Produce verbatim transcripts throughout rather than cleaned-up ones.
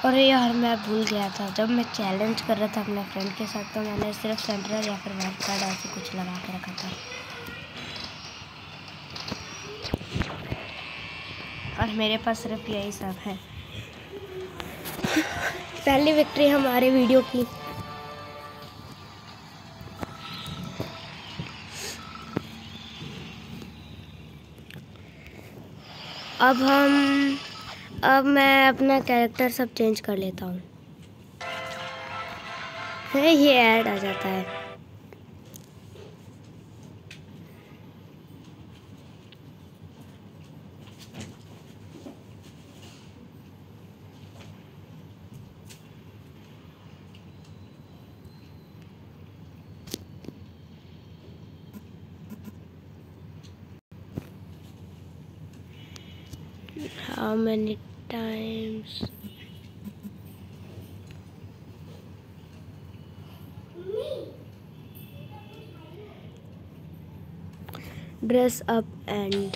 अरे यार मैं भूल गया था, जब मैं चैलेंज कर रहा था अपने फ्रेंड के साथ तो मैंने सिर्फ सेंट्रल या फिर वाइट कार्ड ऐसे कुछ लगा के रखा था और मेरे पास सिर्फ यही सब है। पहली विक्ट्री हमारे वीडियो की। अब हम अब मैं अपना कैरेक्टर सब चेंज कर लेता हूँ। ये ऐड आ जाता है। How many times? Dress up and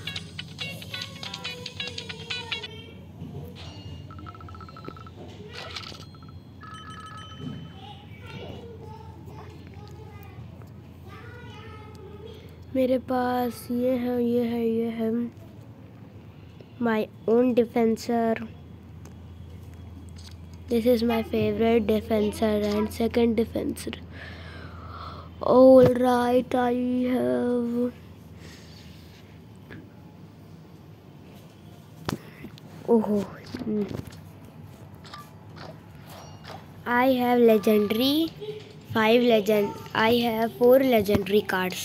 मेरे पास ये है ये है ये है my own defensor. This is my favorite defensor and second defensor. All right, I have oh I have legendary five legend. I have four legendary cards.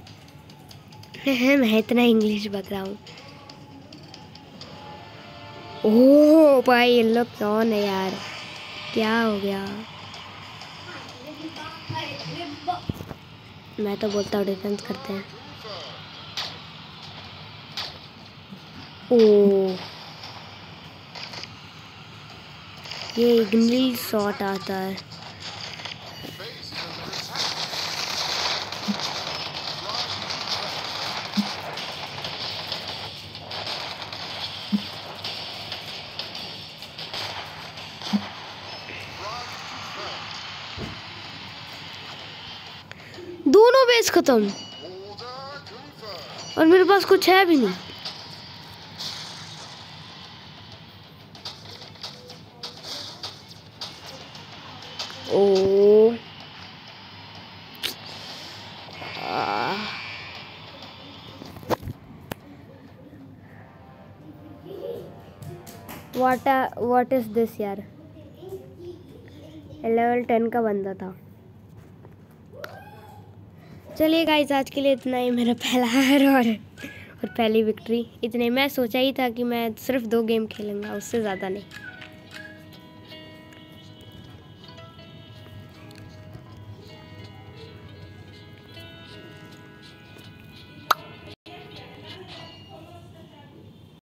मैं इतना English बक रहा हूँ। ओह भाई ये लोग कौन है यार, क्या हो गया? मैं तो बोलता हूँ डिफेंस करते हैं। ओह ये इग्निल शॉट आता है। दोनों बेस खत्म और मेरे पास कुछ है भी नहीं। Oh what what is this यार, लेवल टेन का बंदा था। चलिए गाइस आज के लिए इतना ही, मेरा पहला हार और और पहली विक्ट्री इतने। मैं सोचा ही था कि मैं सिर्फ दो गेम खेलूँगा, उससे ज़्यादा नहीं।